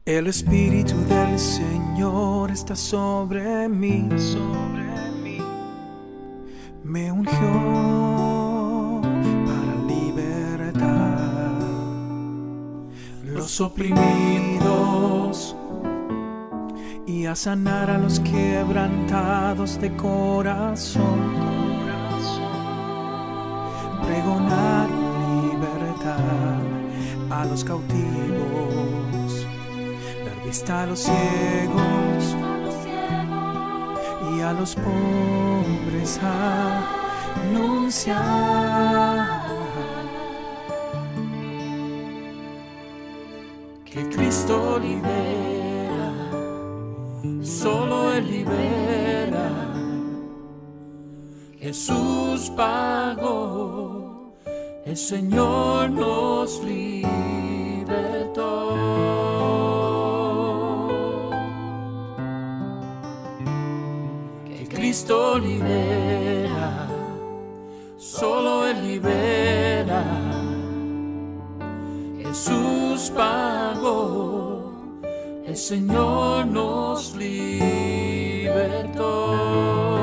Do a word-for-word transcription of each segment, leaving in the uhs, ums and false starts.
El Espíritu del Señor está sobre mí, sobre mí. Me ungió para libertar los oprimidos y a sanar a los quebrantados de corazón, pregonar libertad a los cautivos, dar vista a los ciegos y a los pobres anunciar que Cristo libera, solo Él libera. Jesús pagó, el Señor nos libertó. Que Cristo libera, solo Él libera. Jesús pagó, el Señor nos libertó.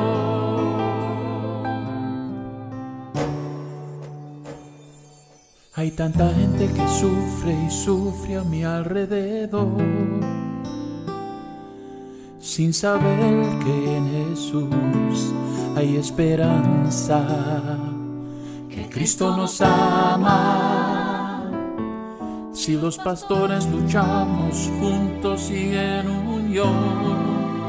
Hay tanta gente que sufre y sufre a mi alrededor, sin saber que en Jesús hay esperanza, que Cristo nos ama. Si los pastores luchamos juntos y en unión,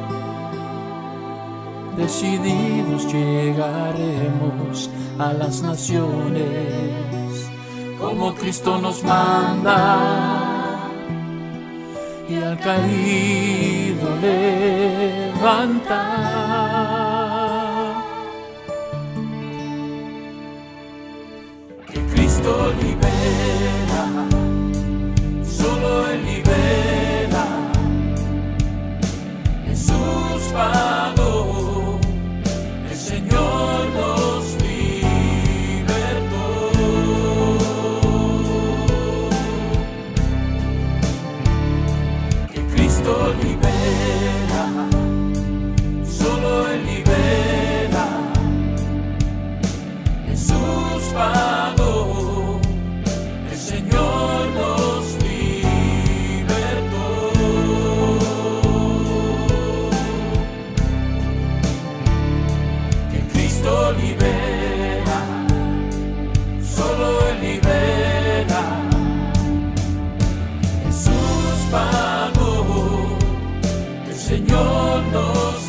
decididos llegaremos a las naciones, como Cristo nos manda, y al caído levantar. Que Cristo libera, solo Él libera. Jesús pagó, el Señor nos libertó. Que Cristo libera, solo Él libera. Jesús pagó, el Señor nos libertó. Que Cristo libera, solo Él libera. Jesús pagó, el Señor nos